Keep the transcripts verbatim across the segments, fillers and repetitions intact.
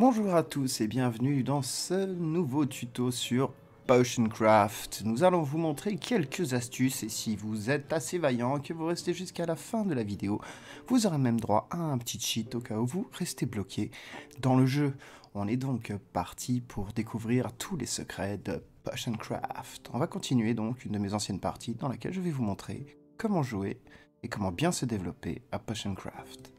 Bonjour à tous et bienvenue dans ce nouveau tuto sur PotionCraft. Nous allons vous montrer quelques astuces et si vous êtes assez vaillant et que vous restez jusqu'à la fin de la vidéo, vous aurez même droit à un petit cheat au cas où vous restez bloqué dans le jeu. On est donc parti pour découvrir tous les secrets de PotionCraft. On va continuer donc une de mes anciennes parties dans laquelle je vais vous montrer comment jouer et comment bien se développer à PotionCraft.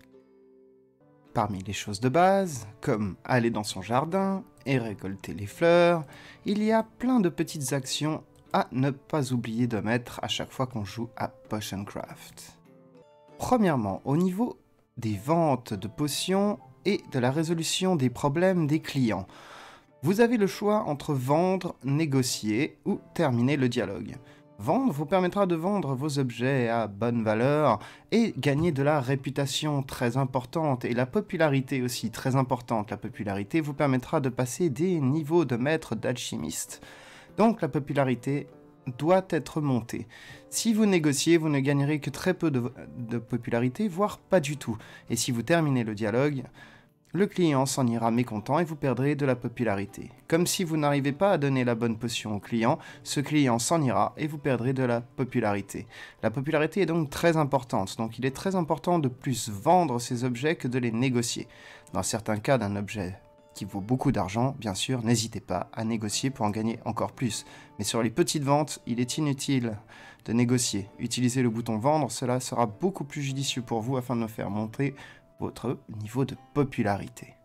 Parmi les choses de base, comme aller dans son jardin et récolter les fleurs, il y a plein de petites actions à ne pas oublier de mettre à chaque fois qu'on joue à PotionCraft. Premièrement, au niveau des ventes de potions et de la résolution des problèmes des clients, vous avez le choix entre vendre, négocier ou terminer le dialogue. Vendre vous permettra de vendre vos objets à bonne valeur et gagner de la réputation très importante et la popularité aussi très importante. La popularité vous permettra de passer des niveaux de maître d'alchimiste. Donc la popularité doit être montée. Si vous négociez, vous ne gagnerez que très peu de, de popularité, voire pas du tout. Et si vous terminez le dialogue, le client s'en ira mécontent et vous perdrez de la popularité. Comme si vous n'arrivez pas à donner la bonne potion au client, ce client s'en ira et vous perdrez de la popularité. La popularité est donc très importante, donc il est très important de plus vendre ces objets que de les négocier. Dans certains cas d'un objet qui vaut beaucoup d'argent, bien sûr, n'hésitez pas à négocier pour en gagner encore plus. Mais sur les petites ventes, il est inutile de négocier. Utilisez le bouton vendre, cela sera beaucoup plus judicieux pour vous afin de me faire monter votre niveau de popularité.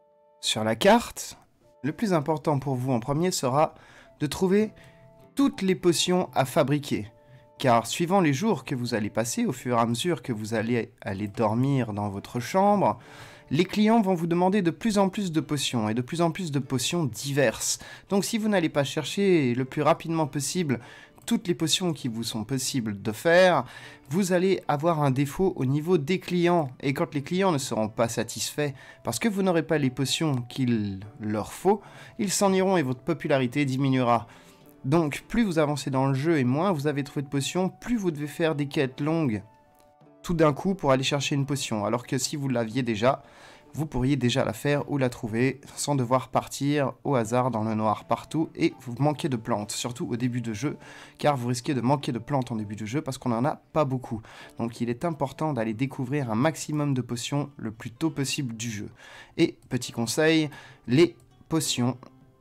Sur la carte, le plus important pour vous en premier sera de trouver toutes les potions à fabriquer. Car suivant les jours que vous allez passer, au fur et à mesure que vous allez aller dormir dans votre chambre, les clients vont vous demander de plus en plus de potions et de plus en plus de potions diverses. Donc si vous n'allez pas chercher le plus rapidement possible toutes les potions qui vous sont possibles de faire, vous allez avoir un défaut au niveau des clients. Et quand les clients ne seront pas satisfaits, parce que vous n'aurez pas les potions qu'il leur faut, ils s'en iront et votre popularité diminuera. Donc plus vous avancez dans le jeu et moins vous avez trouvé de potions, plus vous devez faire des quêtes longues tout d'un coup pour aller chercher une potion. Alors que si vous l'aviez déjà, vous pourriez déjà la faire ou la trouver sans devoir partir au hasard dans le noir partout et vous manquez de plantes, surtout au début de jeu, car vous risquez de manquer de plantes en début de jeu parce qu'on n'en a pas beaucoup. Donc il est important d'aller découvrir un maximum de potions le plus tôt possible du jeu. Et petit conseil, les potions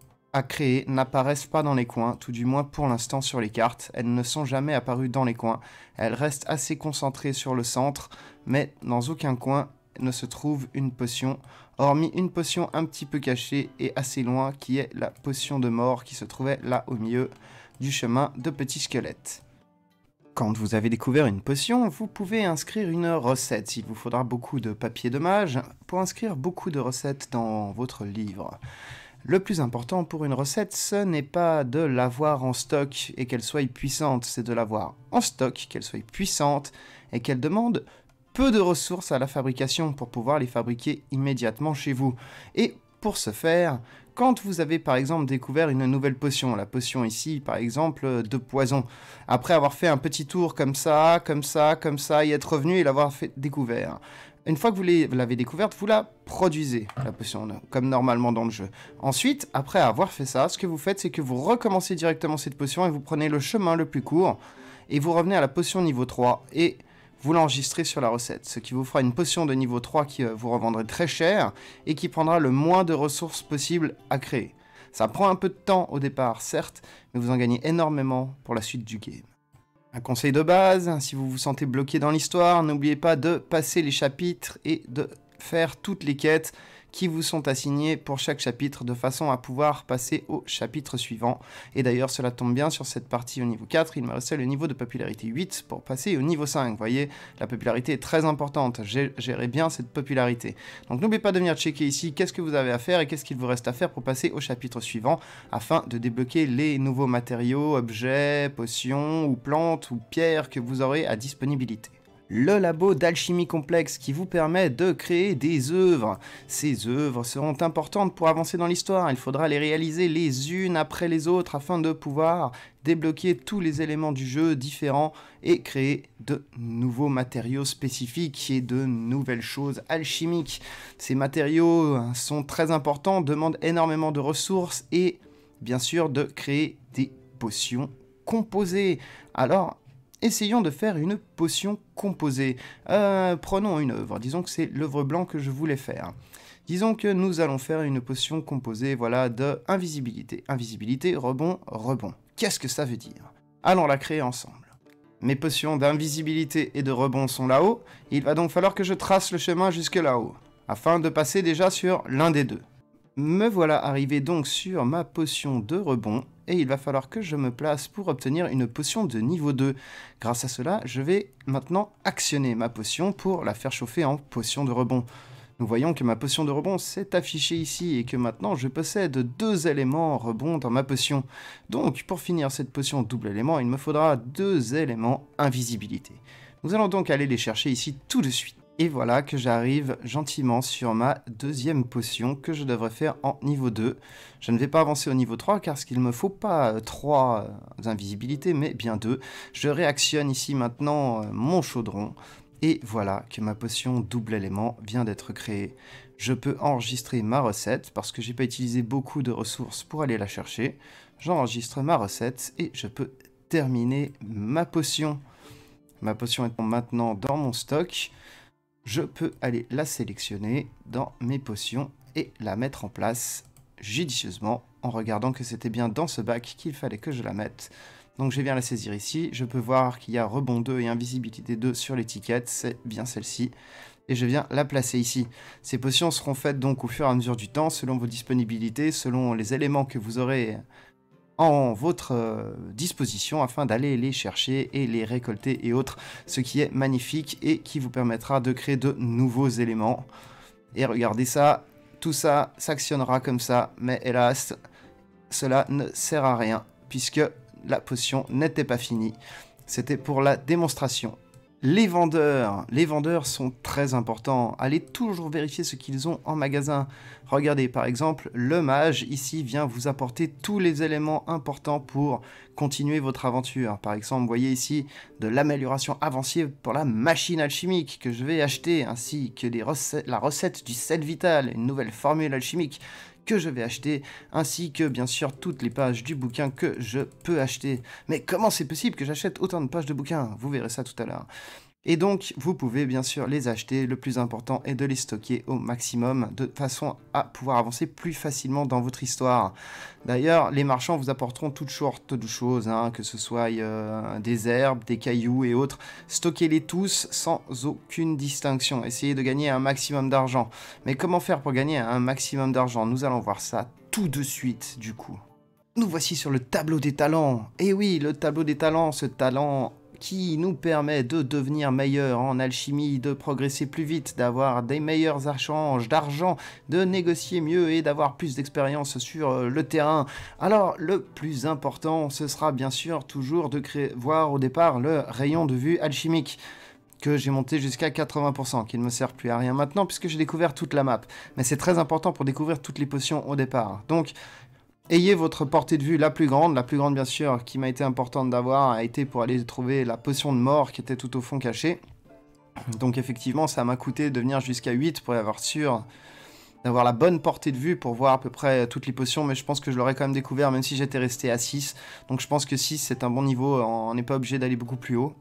à créer n'apparaissent pas dans les coins, tout du moins pour l'instant sur les cartes. Elles ne sont jamais apparues dans les coins. Elles restent assez concentrées sur le centre, mais dans aucun coin ne se trouve une potion, hormis une potion un petit peu cachée et assez loin, qui est la potion de mort qui se trouvait là au milieu du chemin de petits squelettes. Quand vous avez découvert une potion, vous pouvez inscrire une recette. Il vous faudra beaucoup de papier de mage pour inscrire beaucoup de recettes dans votre livre. Le plus important pour une recette, ce n'est pas de l'avoir en stock et qu'elle soit puissante, c'est de l'avoir en stock, qu'elle soit puissante et qu'elle demande peu de ressources à la fabrication pour pouvoir les fabriquer immédiatement chez vous. Et pour ce faire, quand vous avez par exemple découvert une nouvelle potion, la potion ici par exemple de poison, après avoir fait un petit tour comme ça, comme ça, comme ça, et être revenu et l'avoir fait découvert, une fois que vous l'avez découverte, vous la produisez, la potion, comme normalement dans le jeu. Ensuite, après avoir fait ça, ce que vous faites, c'est que vous recommencez directement cette potion et vous prenez le chemin le plus court, et vous revenez à la potion niveau trois, et vous l'enregistrez sur la recette, ce qui vous fera une potion de niveau trois qui euh, vous revendrez très cher et qui prendra le moins de ressources possible à créer. Ça prend un peu de temps au départ, certes, mais vous en gagnez énormément pour la suite du game. Un conseil de base, si vous vous sentez bloqué dans l'histoire, n'oubliez pas de passer les chapitres et de faire toutes les quêtes qui vous sont assignées pour chaque chapitre de façon à pouvoir passer au chapitre suivant. Et d'ailleurs, cela tombe bien sur cette partie au niveau quatre, il me restait le niveau de popularité huit pour passer au niveau cinq. Vous voyez, la popularité est très importante, gérez bien cette popularité. Donc n'oubliez pas de venir checker ici qu'est-ce que vous avez à faire et qu'est-ce qu'il vous reste à faire pour passer au chapitre suivant afin de débloquer les nouveaux matériaux, objets, potions ou plantes ou pierres que vous aurez à disponibilité. le labo d'alchimie complexe qui vous permet de créer des œuvres. Ces œuvres seront importantes pour avancer dans l'histoire, il faudra les réaliser les unes après les autres afin de pouvoir débloquer tous les éléments du jeu différents et créer de nouveaux matériaux spécifiques et de nouvelles choses alchimiques. Ces matériaux sont très importants, demandent énormément de ressources et bien sûr de créer des potions composées. Alors, essayons de faire une potion composée. Euh, prenons une œuvre. Disons que c'est l'œuvre blanc que je voulais faire. Disons que nous allons faire une potion composée, voilà, de invisibilité. Invisibilité, rebond, rebond. Qu'est-ce que ça veut dire? Allons la créer ensemble. Mes potions d'invisibilité et de rebond sont là-haut. Il va donc falloir que je trace le chemin jusque là-haut, afin de passer déjà sur l'un des deux. Me voilà arrivé donc sur ma potion de rebond, et il va falloir que je me place pour obtenir une potion de niveau deux. Grâce à cela, je vais maintenant actionner ma potion pour la faire chauffer en potion de rebond. Nous voyons que ma potion de rebond s'est affichée ici, et que maintenant je possède deux éléments rebond dans ma potion. Donc, pour finir cette potion double élément, il me faudra deux éléments invisibilité. Nous allons donc aller les chercher ici tout de suite. Et voilà que j'arrive gentiment sur ma deuxième potion que je devrais faire en niveau deux. Je ne vais pas avancer au niveau trois car il ne me faut pas trois invisibilités mais bien deux. Je réactionne ici maintenant mon chaudron. Et voilà que ma potion double élément vient d'être créée. Je peux enregistrer ma recette parce que j'ai pas utilisé beaucoup de ressources pour aller la chercher. J'enregistre ma recette et je peux terminer ma potion. Ma potion est maintenant dans mon stock. Je peux aller la sélectionner dans mes potions et la mettre en place judicieusement en regardant que c'était bien dans ce bac qu'il fallait que je la mette. Donc je viens la saisir ici, je peux voir qu'il y a rebond deux et invisibilité deux sur l'étiquette, c'est bien celle-ci. Et je viens la placer ici. Ces potions seront faites donc au fur et à mesure du temps, selon vos disponibilités, selon les éléments que vous aurez en votre euh, disposition afin d'aller les chercher et les récolter et autres, ce qui est magnifique et qui vous permettra de créer de nouveaux éléments. Et regardez ça, tout ça s'actionnera comme ça, mais hélas, cela ne sert à rien puisque la potion n'était pas finie. C'était pour la démonstration. Les vendeurs, les vendeurs sont très importants. Allez toujours vérifier ce qu'ils ont en magasin. Regardez, par exemple, le mage, ici, vient vous apporter tous les éléments importants pour continuer votre aventure. Par exemple, vous voyez ici de l'amélioration avancée pour la machine alchimique que je vais acheter, ainsi que des recettes, la recette du sel vital, une nouvelle formule alchimique que je vais acheter, ainsi que bien sûr toutes les pages du bouquin que je peux acheter. Mais comment c'est possible que j'achète autant de pages de bouquins? Vous verrez ça tout à l'heure. Et donc, vous pouvez bien sûr les acheter. Le plus important est de les stocker au maximum, de façon à pouvoir avancer plus facilement dans votre histoire. D'ailleurs, les marchands vous apporteront toutes sortes de choses, hein, que ce soit euh, des herbes, des cailloux et autres. Stockez-les tous sans aucune distinction. Essayez de gagner un maximum d'argent. Mais comment faire pour gagner un maximum d'argent? Nous allons voir ça tout de suite, du coup. Nous voici sur le tableau des talents. Et oui, le tableau des talents, ce talent qui nous permet de devenir meilleurs en alchimie, de progresser plus vite, d'avoir des meilleurs échanges d'argent, de négocier mieux et d'avoir plus d'expérience sur le terrain. Alors, le plus important, ce sera bien sûr toujours de créer, voir au départ le rayon de vue alchimique, que j'ai monté jusqu'à quatre-vingts pour cent, qui ne me sert plus à rien maintenant puisque j'ai découvert toute la map. Mais c'est très important pour découvrir toutes les potions au départ. Donc, ayez votre portée de vue la plus grande, la plus grande bien sûr, qui m'a été importante d'avoir, a été pour aller trouver la potion de mort qui était tout au fond cachée. Donc effectivement, ça m'a coûté de venir jusqu'à huit pour avoir sûr d'avoir la bonne portée de vue pour voir à peu près toutes les potions, mais je pense que je l'aurais quand même découvert même si j'étais resté à six. Donc je pense que six c'est un bon niveau, on n'est pas obligé d'aller beaucoup plus haut.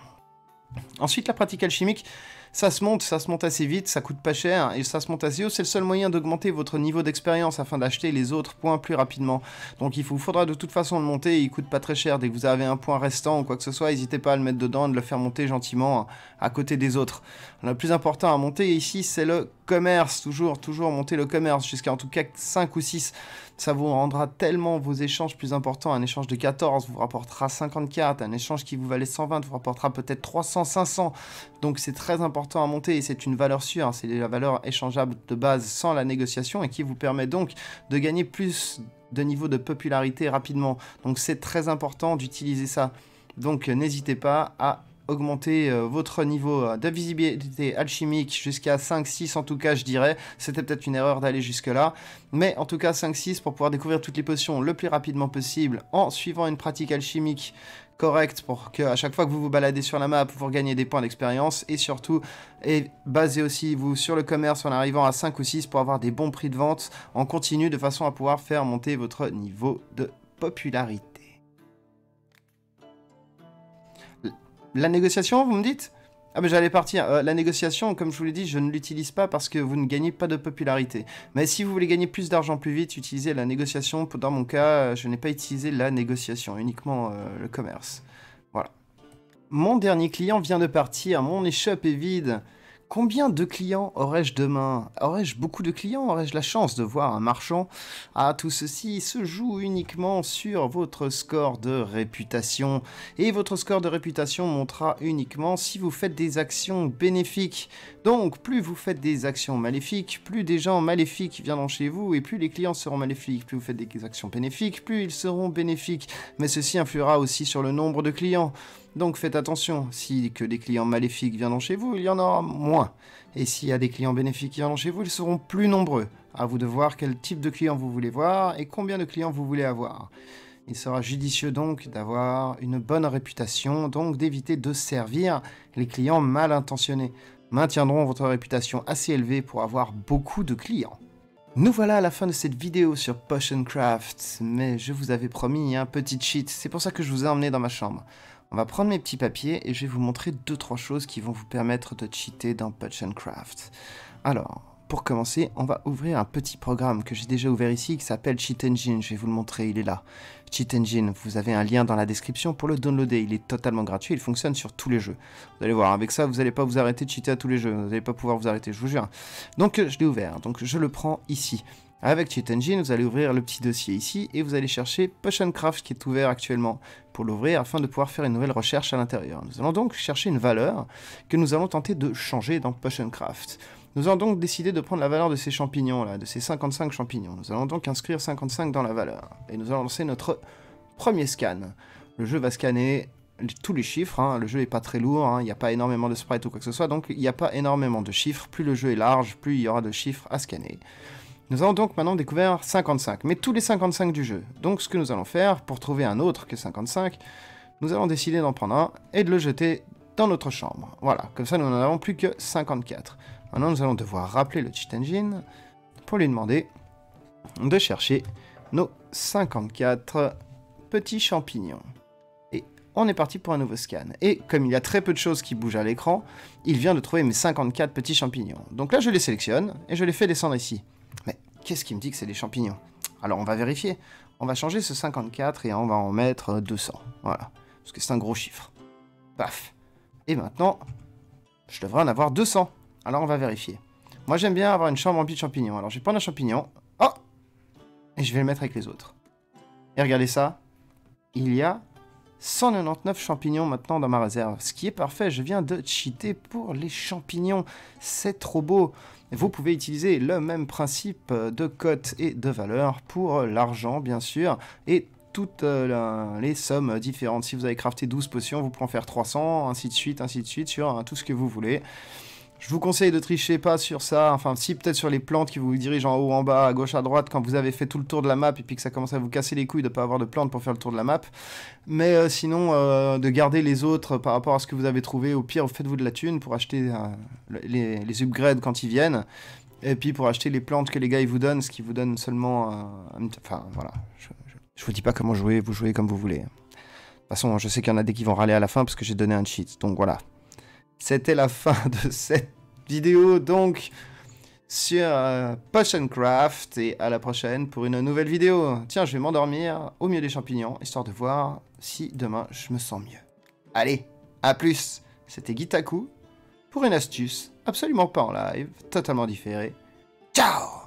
Ensuite, la pratique alchimique, ça se monte, ça se monte assez vite, ça coûte pas cher, et ça se monte assez haut, c'est le seul moyen d'augmenter votre niveau d'expérience afin d'acheter les autres points plus rapidement. Donc il vous faudra de toute façon le monter, il coûte pas très cher, dès que vous avez un point restant ou quoi que ce soit, n'hésitez pas à le mettre dedans, de le faire monter gentiment à côté des autres. Le plus important à monter ici, c'est le commerce, toujours, toujours monter le commerce, jusqu'à en tout cas cinq ou six. Ça vous rendra tellement vos échanges plus importants. Un échange de quatorze vous rapportera cinquante-quatre. Un échange qui vous valait cent vingt vous rapportera peut-être trois cents, cinq cents. Donc c'est très important à monter et c'est une valeur sûre. Hein. C'est la valeur échangeable de base sans la négociation et qui vous permet donc de gagner plus de niveau de popularité rapidement. Donc c'est très important d'utiliser ça. Donc n'hésitez pas à augmenter euh, votre niveau de visibilité alchimique jusqu'à cinq six en tout cas, je dirais. C'était peut-être une erreur d'aller jusque-là, mais en tout cas cinq six pour pouvoir découvrir toutes les potions le plus rapidement possible en suivant une pratique alchimique correcte pour que à chaque fois que vous vous baladez sur la map, vous regagnez des points d'expérience et surtout, et basez aussi vous sur le commerce en arrivant à cinq ou six pour avoir des bons prix de vente en continu de façon à pouvoir faire monter votre niveau de popularité. La négociation, vous me dites? Ah ben j'allais partir. Euh, la négociation, comme je vous l'ai dit, je ne l'utilise pas parce que vous ne gagnez pas de popularité. Mais si vous voulez gagner plus d'argent plus vite, utilisez la négociation. Dans mon cas, je n'ai pas utilisé la négociation, uniquement euh, le commerce. Voilà. Mon dernier client vient de partir, mon échoppe est vide. Combien de clients aurais-je demain? Aurais-je beaucoup de clients? Aurais-je la chance de voir un marchand? Ah, tout ceci se joue uniquement sur votre score de réputation. Et votre score de réputation montera uniquement si vous faites des actions bénéfiques. Donc, plus vous faites des actions maléfiques, plus des gens maléfiques viendront chez vous, et plus les clients seront maléfiques. Plus vous faites des actions bénéfiques, plus ils seront bénéfiques. Mais ceci influera aussi sur le nombre de clients. Donc faites attention, si que des clients maléfiques viendront chez vous, il y en aura moins. Et s'il y a des clients bénéfiques qui viendront chez vous, ils seront plus nombreux. À vous de voir quel type de clients vous voulez voir et combien de clients vous voulez avoir. Il sera judicieux donc d'avoir une bonne réputation, donc d'éviter de servir les clients mal intentionnés. Maintiendront votre réputation assez élevée pour avoir beaucoup de clients. Nous voilà à la fin de cette vidéo sur Potion Craft, mais je vous avais promis un petit cheat, c'est pour ça que je vous ai emmené dans ma chambre. On va prendre mes petits papiers et je vais vous montrer deux trois choses qui vont vous permettre de cheater dans Potion Craft. Alors, pour commencer, on va ouvrir un petit programme que j'ai déjà ouvert ici qui s'appelle Cheat Engine. Je vais vous le montrer, il est là. Cheat Engine, vous avez un lien dans la description pour le downloader. Il est totalement gratuit, il fonctionne sur tous les jeux. Vous allez voir, avec ça, vous n'allez pas vous arrêter de cheater à tous les jeux. Vous n'allez pas pouvoir vous arrêter, je vous jure. Donc, je l'ai ouvert. Donc, je le prends ici. Avec Cheat Engine, vous allez ouvrir le petit dossier ici et vous allez chercher Potion Craft qui est ouvert actuellement pour l'ouvrir afin de pouvoir faire une nouvelle recherche à l'intérieur. Nous allons donc chercher une valeur que nous allons tenter de changer dans Potion Craft. Nous allons donc décider de prendre la valeur de ces champignons là, de ces cinquante-cinq champignons. Nous allons donc inscrire cinquante-cinq dans la valeur et nous allons lancer notre premier scan. Le jeu va scanner tous les chiffres, hein. Le jeu n'est pas très lourd, hein. Il n'y a pas énormément de sprites ou quoi que ce soit, donc il n'y a pas énormément de chiffres. Plus le jeu est large, plus il y aura de chiffres à scanner. Nous allons donc maintenant découvrir cinquante-cinq, mais tous les cinquante-cinq du jeu. Donc ce que nous allons faire, pour trouver un autre que cinquante-cinq, nous allons décider d'en prendre un et de le jeter dans notre chambre. Voilà, comme ça nous n'en avons plus que cinquante-quatre. Maintenant nous allons devoir rappeler le Cheat Engine pour lui demander de chercher nos cinquante-quatre petits champignons. Et on est parti pour un nouveau scan. Et comme il y a très peu de choses qui bougent à l'écran, il vient de trouver mes cinquante-quatre petits champignons. Donc là je les sélectionne et je les fais descendre ici. Mais qu'est-ce qui me dit que c'est des champignons? Alors on va vérifier. On va changer ce cinquante-quatre et on va en mettre deux cents. Voilà. Parce que c'est un gros chiffre. Paf. Et maintenant, je devrais en avoir deux cents. Alors on va vérifier. Moi j'aime bien avoir une chambre remplie de champignons. Alors je vais prendre un champignon. Oh! Et je vais le mettre avec les autres. Et regardez ça. Il y a cent quatre-vingt-dix-neuf champignons maintenant dans ma réserve. Ce qui est parfait. Je viens de cheater pour les champignons. C'est trop beau. Vous pouvez utiliser le même principe de cote et de valeur pour l'argent, bien sûr, et toutes euh, les sommes différentes. Si vous avez crafté douze potions, vous pouvez en faire trois cents, ainsi de suite, ainsi de suite, sur hein, tout ce que vous voulez. Je vous conseille de tricher pas sur ça, enfin si peut-être sur les plantes qui vous dirigent en haut, en bas, à gauche, à droite, quand vous avez fait tout le tour de la map et puis que ça commence à vous casser les couilles de ne pas avoir de plantes pour faire le tour de la map. Mais euh, sinon, euh, de garder les autres par rapport à ce que vous avez trouvé. Au pire, faites-vous de la thune pour acheter euh, les, les upgrades quand ils viennent. Et puis pour acheter les plantes que les gars ils vous donnent, ce qui vous donne seulement... Euh, un... Enfin voilà, je, je, je vous dis pas comment jouer, vous jouez comme vous voulez. De toute façon, je sais qu'il y en a des qui vont râler à la fin parce que j'ai donné un cheat, donc voilà. C'était la fin de cette vidéo, donc, sur euh, Potion Craft, et à la prochaine pour une nouvelle vidéo. Tiens, je vais m'endormir au milieu des champignons, histoire de voir si demain je me sens mieux. Allez, à plus. C'était Gitaku, pour une astuce absolument pas en live, totalement différée. Ciao!